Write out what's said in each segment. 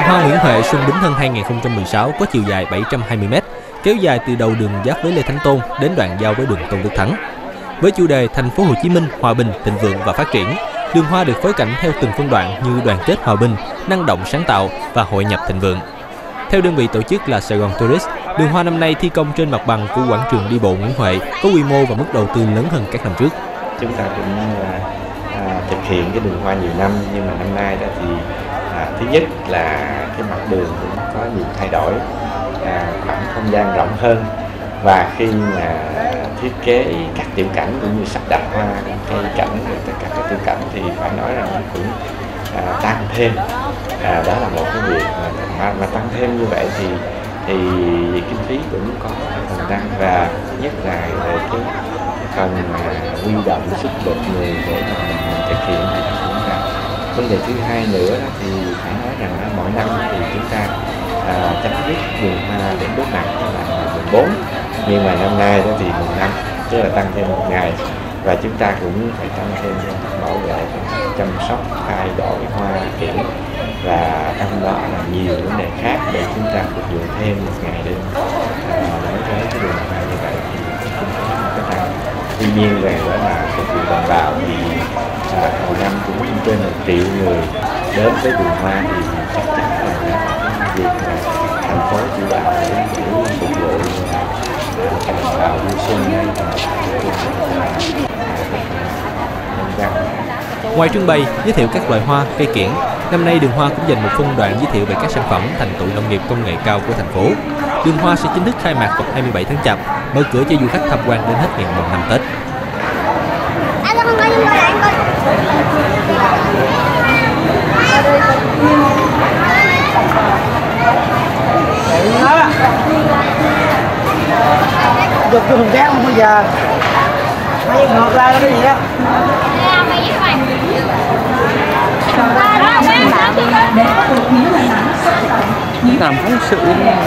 hoa Nguyễn Huệ Xuân Bính Thân 2016 có chiều dài 720 m, kéo dài từ đầu đường giáp với Lê Thánh Tôn đến đoạn giao với đường Tôn Đức Thắng. Với chủ đề Thành phố Hồ Chí Minh hòa bình, thịnh vượng và phát triển, đường hoa được phối cảnh theo từng phân đoạn như đoàn kết hòa bình, năng động sáng tạo và hội nhập thịnh vượng. Theo đơn vị tổ chức là Sài Gòn Tourist, đường hoa năm nay thi công trên mặt bằng của quảng trường đi bộ Nguyễn Huệ có quy mô và mức đầu tư lớn hơn các năm trước. Chúng ta cũng thực hiện cái đường hoa nhiều năm, nhưng mà năm nay đó thì thứ nhất là cái mặt đường cũng có nhiều thay đổi, khoảng không gian rộng hơn, và khi mà thiết kế các tiểu cảnh cũng như sắp đặt hoa cây cảnh tất cả các tiểu cảnh thì phải nói rằng cũng tăng thêm. Đó là một cái việc mà tăng thêm như vậy thì kinh phí cũng có phần tăng, và nhất là về cái phần huy động sức lực người để mà mình thực hiện thì cũng là vấn đề thứ hai nữa. Thì phải nói rằng mỗi năm thì chúng ta chấm dứt đường hoa để đốt nặng là 14, nhưng mà năm nay đó thì 15, tức là tăng thêm một ngày, và chúng ta cũng phải tăng thêm bảo vệ, chăm sóc, thay đổi hoa kiển, và trong đó là nhiều vấn đề khác để chúng ta phục vụ thêm một ngày đêm. Đối với cái đường hoa như vậy thì cũng có một cái tăng. Tuy nhiên về đó là phục vụ đồng bào thì đầu năm cũng trên 1 triệu người đến với đường hoa, thì chắc chắn là cái việc thành phố chủ đạo để phục vụ đồng bào vui xuân đây. Ngoài trưng bày giới thiệu các loài hoa, cây kiểng, năm nay đường hoa cũng dành một phân đoạn giới thiệu về các sản phẩm thành tựu nông nghiệp công nghệ cao của thành phố. Đường hoa sẽ chính thức khai mạc vào 27 tháng Chạp, mở cửa cho du khách tham quan đến hết ngày mùng 5 Tết. Dục cho thùng rác không bao giờ hay ngược lại là cái gì đó. Làm phóng sự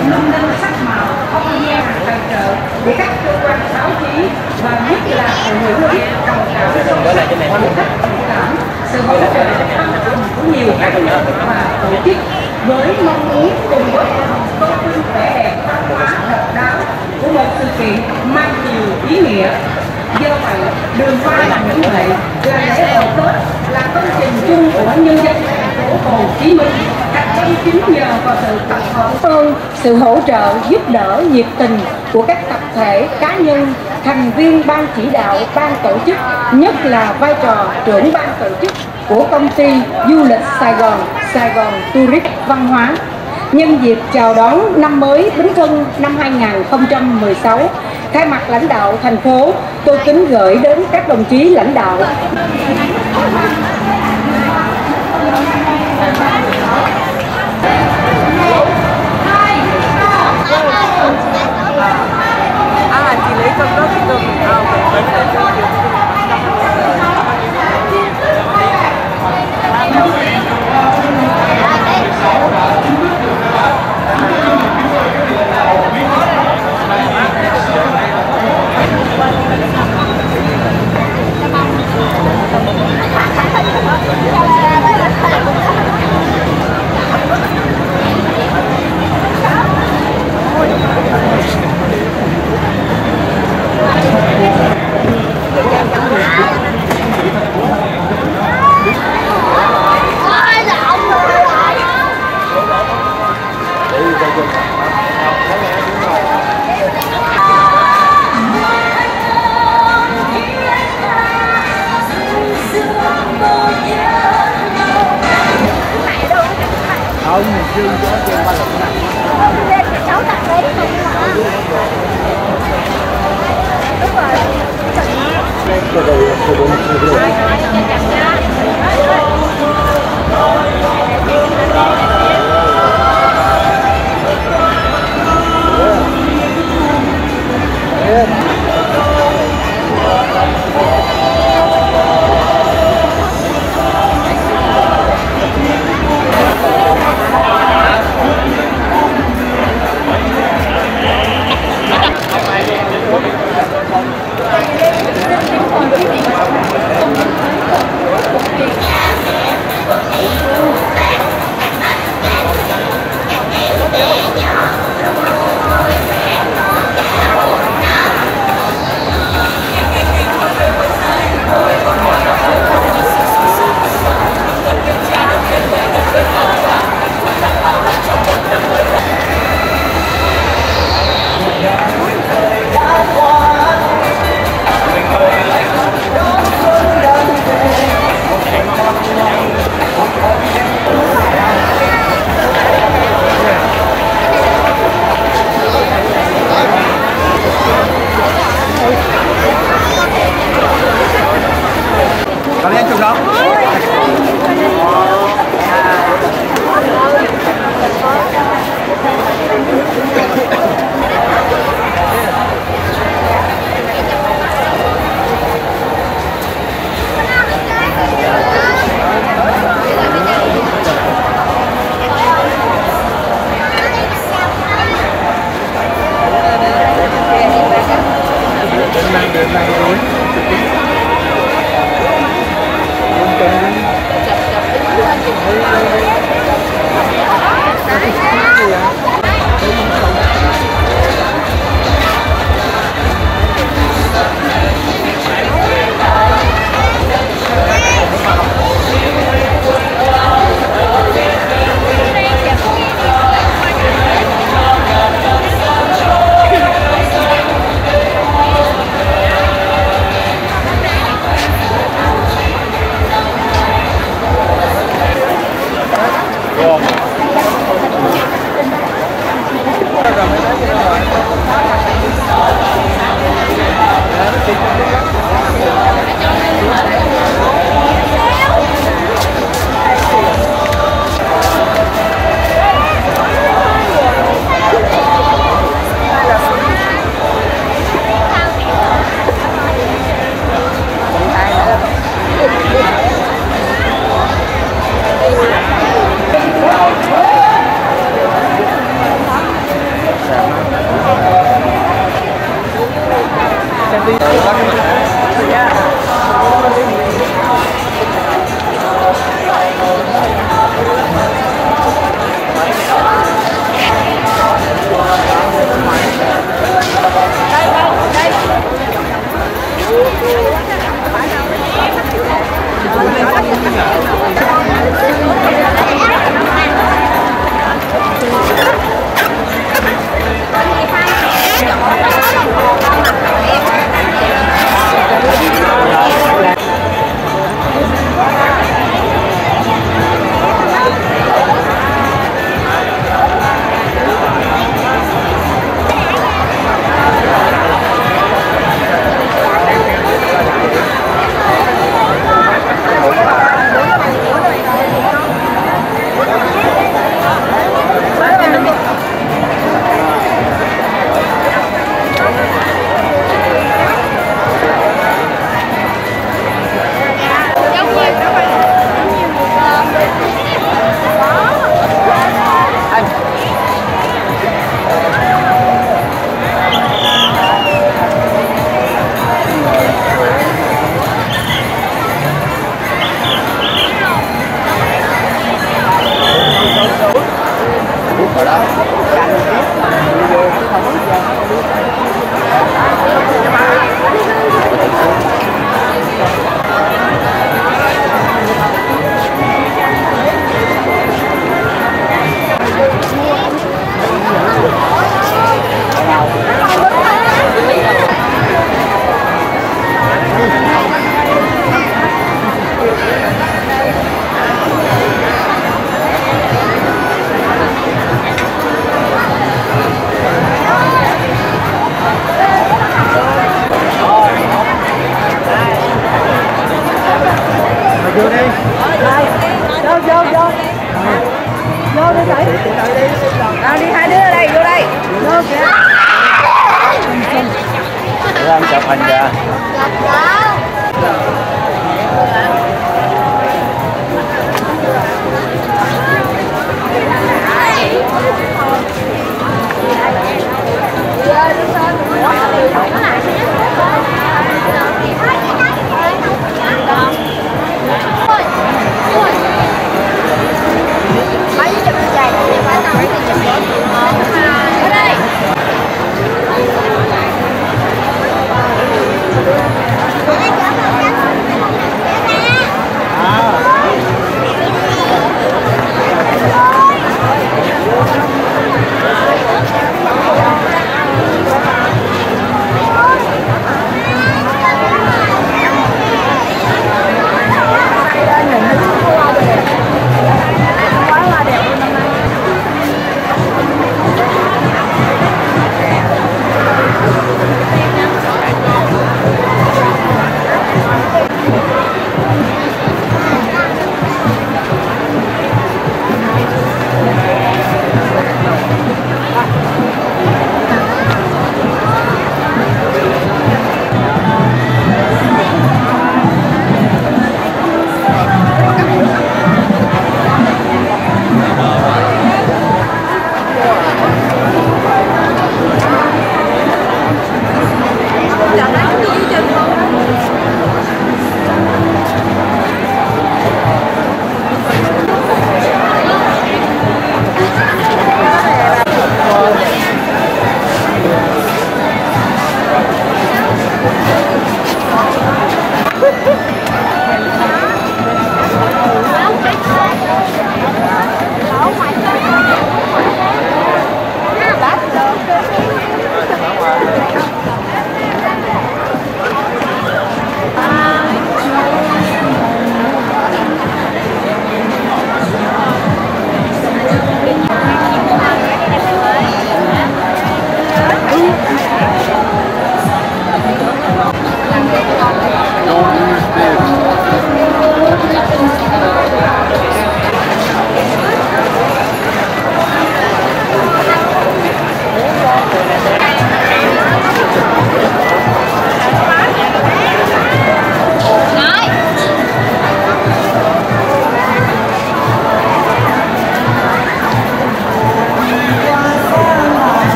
của các cơ quan báo chí và nhất là người nước đó là cái này sự hỗ trợ của nhiều các và tổ chức với mong muốn cùng với tôn vinh vẻ đẹp văn hóa độc đáo của một sự kiện mang nhiều ý nghĩa. Do vậy, đường hoa Nguyễn Huệ là lễ hội Tết, là công trình chung của nhân dân thành phố Hồ Chí Minh. Thành công chính nhờ vào sự tập hợp, sự hỗ trợ giúp đỡ nhiệt tình của các tập thể, cá nhân, thành viên ban chỉ đạo, ban tổ chức, nhất là vai trò trưởng ban tổ chức của công ty du lịch Sài Gòn Tourist Văn hóa. Nhân dịp chào đón năm mới Bính Thân năm 2016, thay mặt lãnh đạo thành phố, tôi kính gửi đến các đồng chí lãnh đạo. Chị lấy con đó thì tôi Hãy subscribe cho kênh Ghiền Mì Gõ để không bỏ lỡ những video hấp dẫn.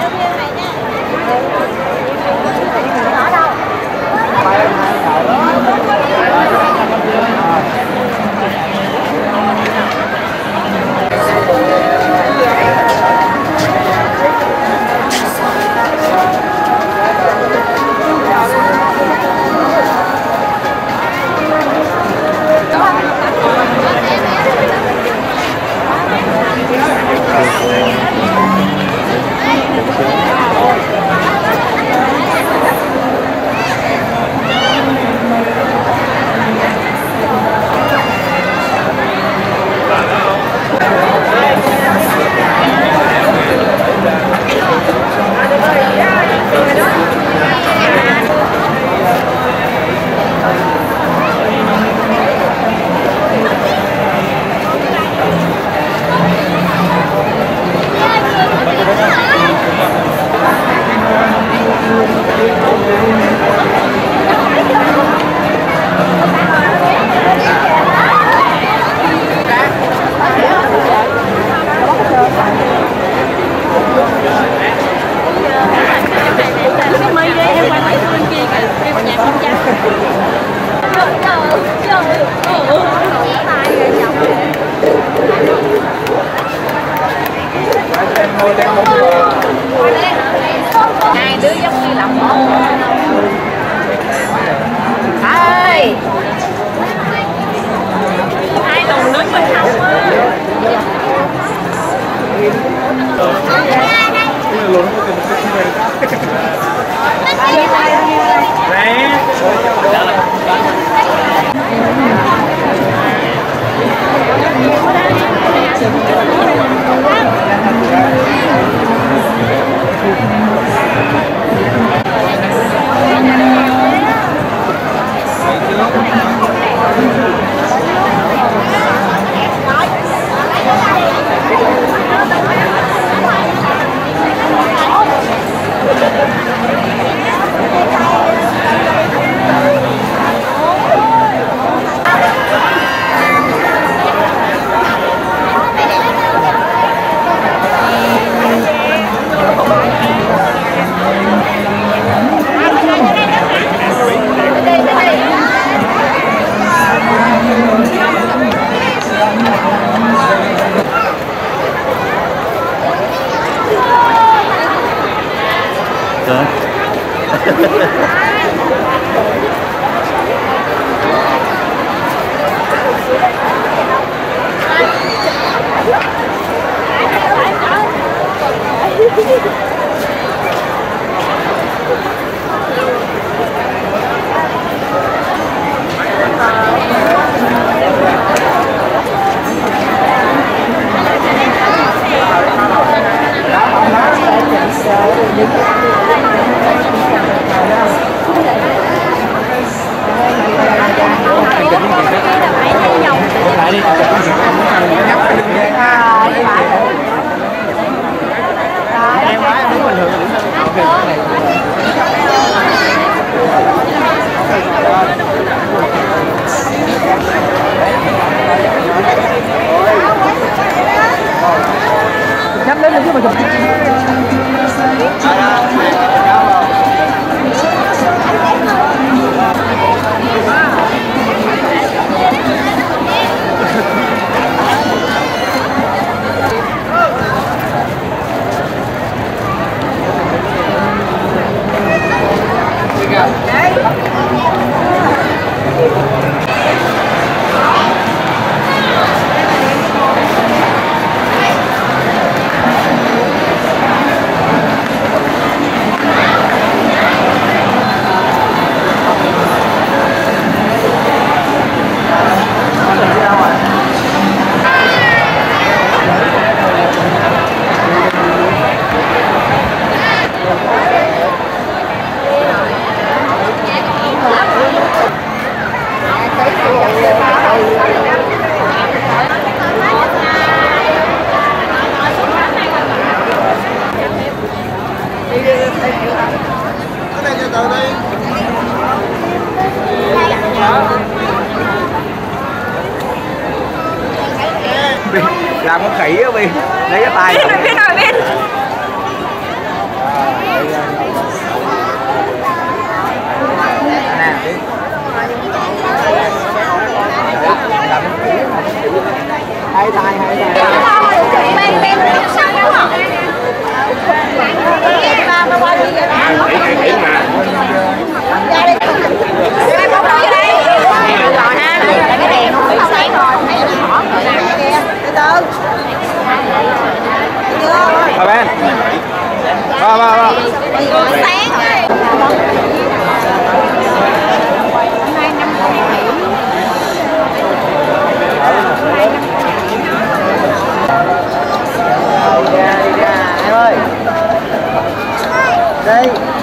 Hai đứa giống như làm một ơi, hai đồng nước bên không á. Nhắm đến chứ mà chụp. Làm con khỉ á Biên, lấy cái tay. Biên rồi, Biên. Đi